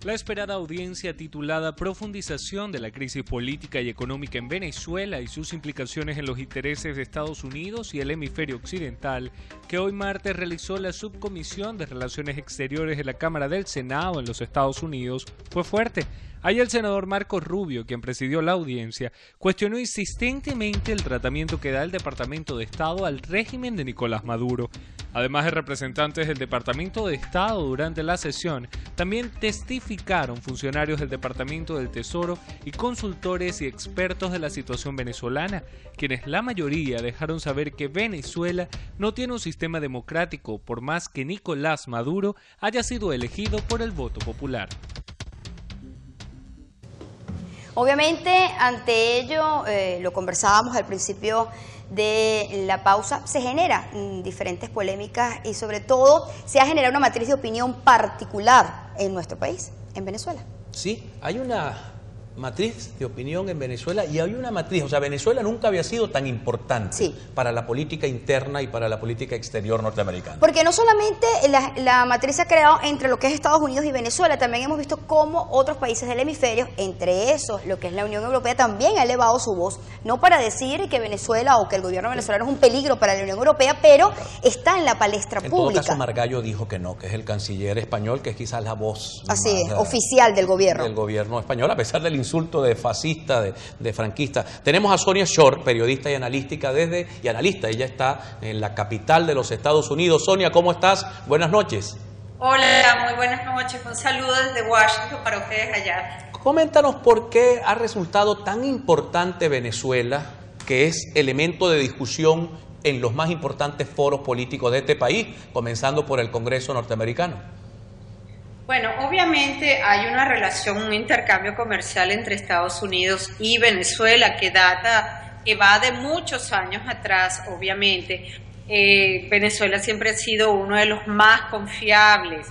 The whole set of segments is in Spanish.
La esperada audiencia titulada Profundización de la crisis política y económica en Venezuela y sus implicaciones en los intereses de Estados Unidos y el hemisferio occidental, que hoy martes realizó la Subcomisión de Relaciones Exteriores de la Cámara del Senado en los Estados Unidos, fue fuerte. Ahí el senador Marco Rubio, quien presidió la audiencia, cuestionó insistentemente el tratamiento que da el Departamento de Estado al régimen de Nicolás Maduro. Además de representantes del Departamento de Estado durante la sesión, también testificaron funcionarios del Departamento del Tesoro y consultores y expertos de la situación venezolana, quienes la mayoría dejaron saber que Venezuela no tiene un sistema democrático por más que Nicolás Maduro haya sido elegido por el voto popular. Obviamente, ante ello, lo conversábamos al principio de la pausa, se generan diferentes polémicas y sobre todo se ha generado una matriz de opinión particular en nuestro país, en Venezuela. Sí, hay una matriz de opinión en Venezuela y hay una matriz, o sea, Venezuela nunca había sido tan importante para la política interna y para la política exterior norteamericana. Porque no solamente la matriz se ha creado entre lo que es Estados Unidos y Venezuela, también hemos visto cómo otros países del hemisferio, entre esos lo que es la Unión Europea, también ha elevado su voz, no para decir que Venezuela o que el gobierno venezolano es un peligro para la Unión Europea, pero está en la palestra pública. En todo caso, Margallo dijo que no, que es el canciller español, que es quizás la voz oficial del gobierno. Del gobierno español, a pesar del insulto de fascista, de franquista. Tenemos a Sonia Short, periodista y analista, ella está en la capital de los Estados Unidos. Sonia, ¿cómo estás? Buenas noches. Hola, muy buenas noches. Un saludo desde Washington para ustedes allá. Coméntanos por qué ha resultado tan importante Venezuela, que es elemento de discusión en los más importantes foros políticos de este país, comenzando por el Congreso norteamericano. Bueno, obviamente hay una relación, un intercambio comercial entre Estados Unidos y Venezuela que va de muchos años atrás, obviamente. Venezuela siempre ha sido uno de los más confiables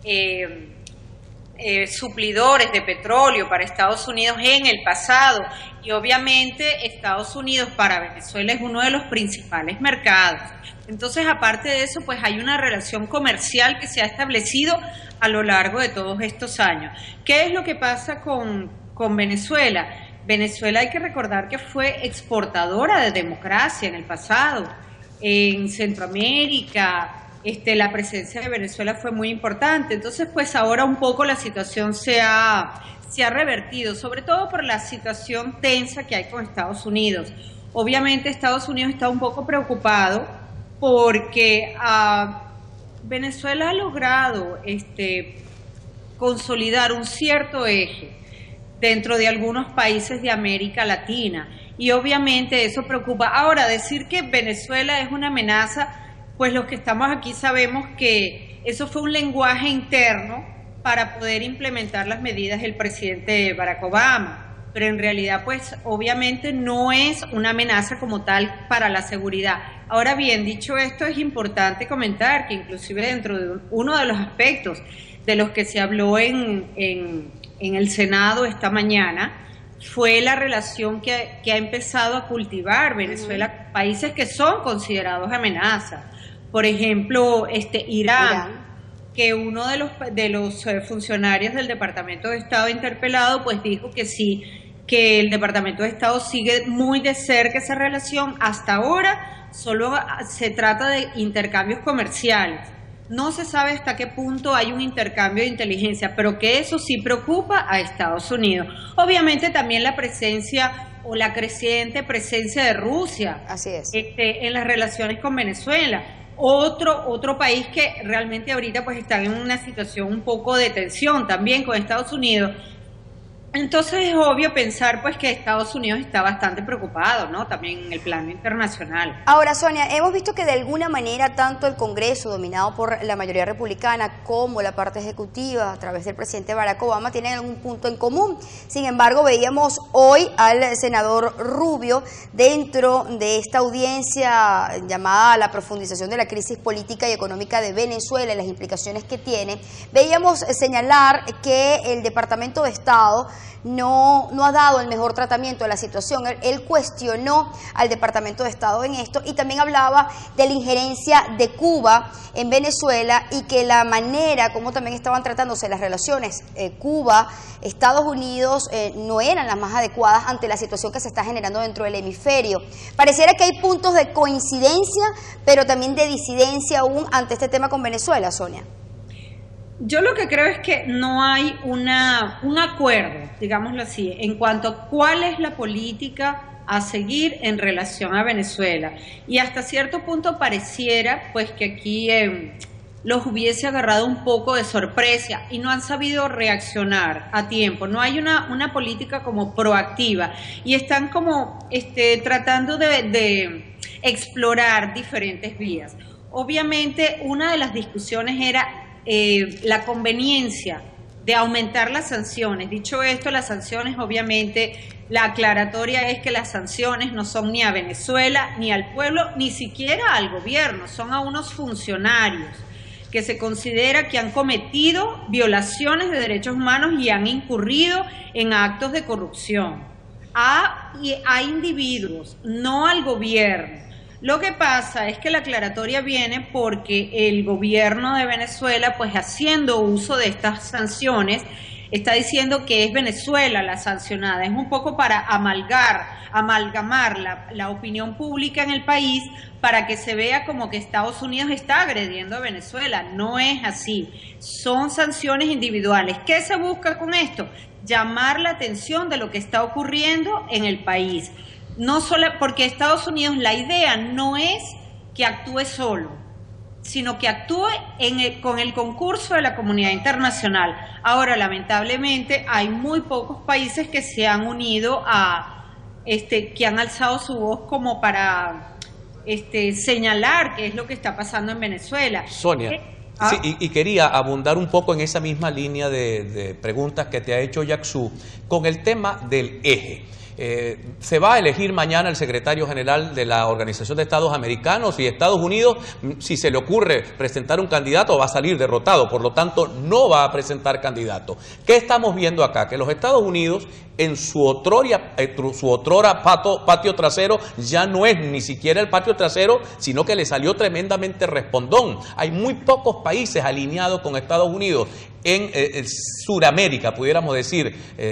suplidores de petróleo para Estados Unidos en el pasado y obviamente Estados Unidos para Venezuela es uno de los principales mercados. Entonces, aparte de eso, pues hay una relación comercial que se ha establecido a lo largo de todos estos años. ¿Qué es lo que pasa con Venezuela? Venezuela hay que recordar que fue exportadora de democracia en el pasado. En Centroamérica, la presencia de Venezuela fue muy importante. Entonces, pues ahora un poco la situación se ha revertido, sobre todo por la situación tensa que hay con Estados Unidos. Obviamente Estados Unidos está un poco preocupado porque Venezuela ha logrado consolidar un cierto eje dentro de algunos países de América Latina y obviamente eso preocupa. Ahora, decir que Venezuela es una amenaza, pues los que estamos aquí sabemos que eso fue un lenguaje interno para poder implementar las medidas del presidente Barack Obama. Pero en realidad, pues, obviamente no es una amenaza como tal para la seguridad. Ahora bien, dicho esto, es importante comentar que inclusive dentro de uno de los aspectos de los que se habló en el Senado esta mañana fue la relación que ha empezado a cultivar Venezuela, países que son considerados amenazas. Por ejemplo, Irán, que uno de los funcionarios del Departamento de Estado interpelado pues dijo que sí, que el Departamento de Estado sigue muy de cerca esa relación. Hasta ahora solo se trata de intercambios comerciales. No se sabe hasta qué punto hay un intercambio de inteligencia, pero que eso sí preocupa a Estados Unidos. Obviamente también la presencia o la creciente presencia de Rusia en las relaciones con Venezuela. Otro país que realmente ahorita pues está en una situación un poco de tensión también con Estados Unidos. Entonces es obvio pensar pues que Estados Unidos está bastante preocupado, ¿no? También en el plano internacional. Ahora, Sonia, hemos visto que de alguna manera tanto el Congreso, dominado por la mayoría republicana, como la parte ejecutiva, a través del presidente Barack Obama, tienen algún punto en común. Sin embargo, veíamos hoy al senador Rubio dentro de esta audiencia llamada a la profundización de la crisis política y económica de Venezuela y las implicaciones que tiene. Veíamos señalar que el Departamento de Estado no ha dado el mejor tratamiento de la situación. Él cuestionó al Departamento de Estado en esto y también hablaba de la injerencia de Cuba en Venezuela y que la manera como también estaban tratándose las relaciones Cuba, Estados Unidos no eran las más adecuadas ante la situación que se está generando dentro del hemisferio. Pareciera que hay puntos de coincidencia, pero también de disidencia aún ante este tema con Venezuela, Sonia. Yo lo que creo es que no hay un acuerdo, digámoslo así, en cuanto a cuál es la política a seguir en relación a Venezuela. Y hasta cierto punto pareciera pues que aquí los hubiese agarrado un poco de sorpresa y no han sabido reaccionar a tiempo. No hay una política como proactiva y están como tratando de explorar diferentes vías. Obviamente una de las discusiones era la conveniencia de aumentar las sanciones. Dicho esto, las sanciones, obviamente, la aclaratoria es que las sanciones no son ni a Venezuela, ni al pueblo, ni siquiera al gobierno, son a unos funcionarios que se considera que han cometido violaciones de derechos humanos y han incurrido en actos de corrupción. A individuos, no al gobierno. Lo que pasa es que la aclaratoria viene porque el gobierno de Venezuela, pues haciendo uso de estas sanciones, está diciendo que es Venezuela la sancionada. Es un poco para amalgamar la opinión pública en el país para que se vea como que Estados Unidos está agrediendo a Venezuela. No es así. Son sanciones individuales. ¿Qué se busca con esto? Llamar la atención de lo que está ocurriendo en el país. No solo porque Estados Unidos, la idea no es que actúe solo, sino que actúe con el concurso de la comunidad internacional. Ahora, lamentablemente, hay muy pocos países que se han unido que han alzado su voz como para señalar qué es lo que está pasando en Venezuela. Sonia, sí, y quería abundar un poco en esa misma línea de preguntas que te ha hecho Yaksú con el tema del eje. Se va a elegir mañana el secretario general de la Organización de Estados Americanos y Estados Unidos, si se le ocurre presentar un candidato, va a salir derrotado, por lo tanto no va a presentar candidato. ¿Qué estamos viendo acá? Que los Estados Unidos en su otrora patio trasero ya no es ni siquiera el patio trasero, sino que le salió tremendamente respondón. Hay muy pocos países alineados con Estados Unidos en Suramérica, pudiéramos decir.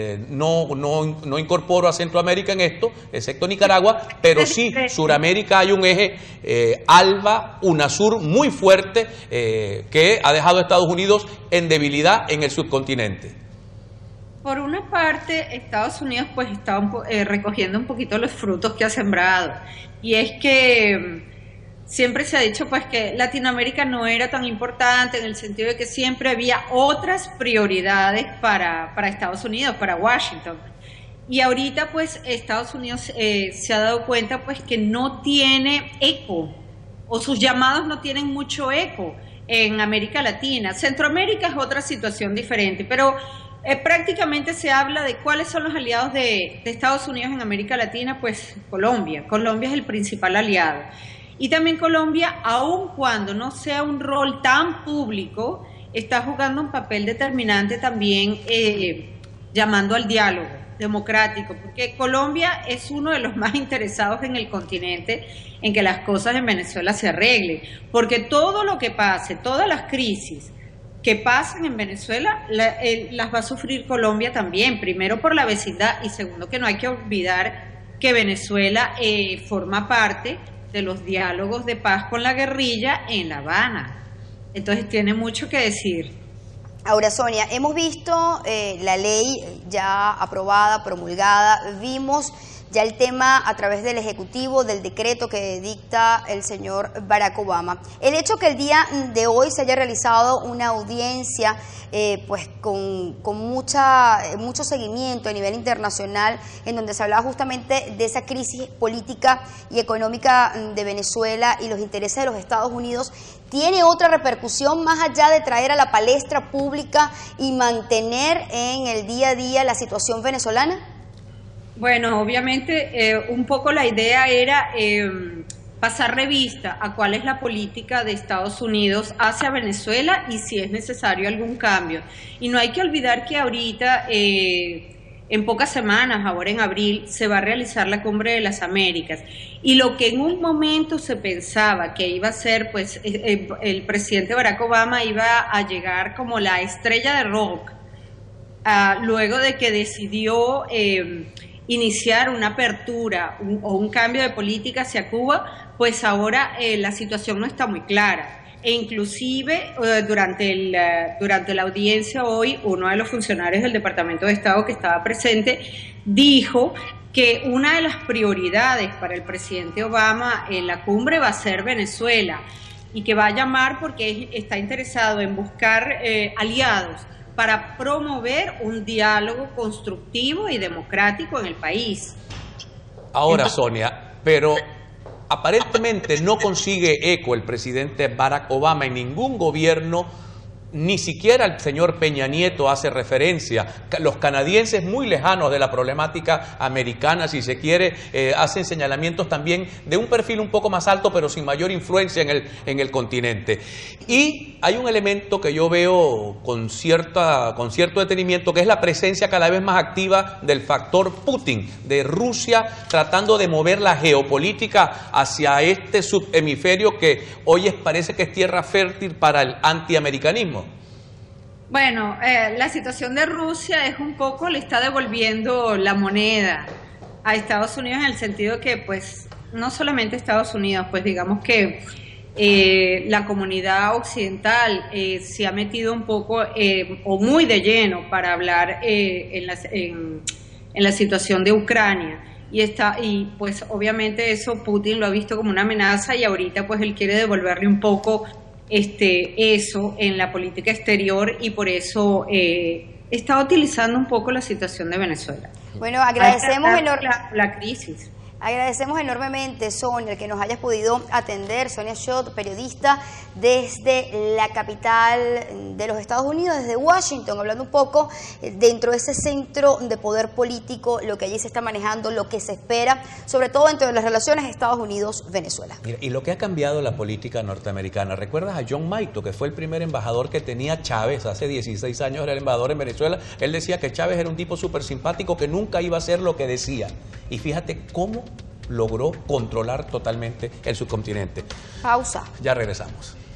No incorporo a Centroamérica en esto, excepto Nicaragua, pero sí, Suramérica hay un eje ALBA, UNASUR muy fuerte que ha dejado a Estados Unidos en debilidad en el subcontinente. Por una parte, Estados Unidos pues está recogiendo un poquito los frutos que ha sembrado, y es que siempre se ha dicho pues que Latinoamérica no era tan importante en el sentido de que siempre había otras prioridades para Estados Unidos, para Washington. Y ahorita pues Estados Unidos se ha dado cuenta pues que no tiene eco, o sus llamados no tienen mucho eco en América Latina. Centroamérica es otra situación diferente, pero prácticamente se habla de cuáles son los aliados de Estados Unidos en América Latina. Pues Colombia. Colombia es el principal aliado. Y también Colombia, aun cuando no sea un rol tan público, está jugando un papel determinante también llamando al diálogo democrático, porque Colombia es uno de los más interesados en el continente en que las cosas en Venezuela se arreglen, porque todo lo que pase, todas las crisis que pasen en Venezuela las va a sufrir Colombia también, primero por la vecindad y segundo que no hay que olvidar que Venezuela forma parte de los diálogos de paz con la guerrilla en La Habana. Entonces tiene mucho que decir. Ahora, Sonia, hemos visto la ley ya aprobada, promulgada, vimos ya el tema a través del Ejecutivo, del decreto que dicta el señor Barack Obama. El hecho que el día de hoy se haya realizado una audiencia pues con mucho seguimiento a nivel internacional, en donde se hablaba justamente de esa crisis política y económica de Venezuela y los intereses de los Estados Unidos, ¿tiene otra repercusión más allá de traer a la palestra pública y mantener en el día a día la situación venezolana? Bueno, obviamente un poco la idea era pasar revista a cuál es la política de Estados Unidos hacia Venezuela y si es necesario algún cambio. Y no hay que olvidar que ahorita en pocas semanas, ahora en abril, se va a realizar la Cumbre de las Américas. Y lo que en un momento se pensaba que iba a ser, pues, el presidente Barack Obama iba a llegar como la estrella de rock, luego de que decidió iniciar una apertura o un cambio de política hacia Cuba, pues ahora la situación no está muy clara. E inclusive durante la audiencia hoy, uno de los funcionarios del Departamento de Estado que estaba presente dijo que una de las prioridades para el presidente Obama en la cumbre va a ser Venezuela y que va a llamar porque está interesado en buscar aliados para promover un diálogo constructivo y democrático en el país. Ahora, Sonia, pero aparentemente no consigue eco el presidente Barack Obama en ningún gobierno, ni siquiera el señor Peña Nieto hace referencia. Los canadienses, muy lejanos de la problemática americana, si se quiere, hacen señalamientos también de un perfil un poco más alto, pero sin mayor influencia en el continente. Y hay un elemento que yo veo con cierto detenimiento, que es la presencia cada vez más activa del factor Putin, de Rusia, tratando de mover la geopolítica hacia este subhemisferio que hoy parece que es tierra fértil para el antiamericanismo. Bueno, la situación de Rusia es un poco, le está devolviendo la moneda a Estados Unidos en el sentido que, pues, no solamente Estados Unidos, pues digamos que la comunidad occidental se ha metido un poco o muy de lleno para hablar en la situación de Ucrania. Y pues obviamente eso Putin lo ha visto como una amenaza y ahorita pues él quiere devolverle un poco eso en la política exterior y por eso está utilizando un poco la situación de Venezuela. Bueno, agradecemos la crisis. Agradecemos enormemente, Sonia, que nos hayas podido atender. Sonia Schott, periodista desde la capital de los Estados Unidos, desde Washington, hablando un poco dentro de ese centro de poder político, lo que allí se está manejando, lo que se espera, sobre todo dentro de las relaciones Estados Unidos-Venezuela. Y lo que ha cambiado la política norteamericana, ¿recuerdas a John Maito, que fue el primer embajador que tenía Chávez? Hace 16 años era el embajador en Venezuela. Él decía que Chávez era un tipo súper simpático, que nunca iba a hacer lo que decía. Y fíjate cómo logró controlar totalmente el subcontinente. Pausa. Ya regresamos.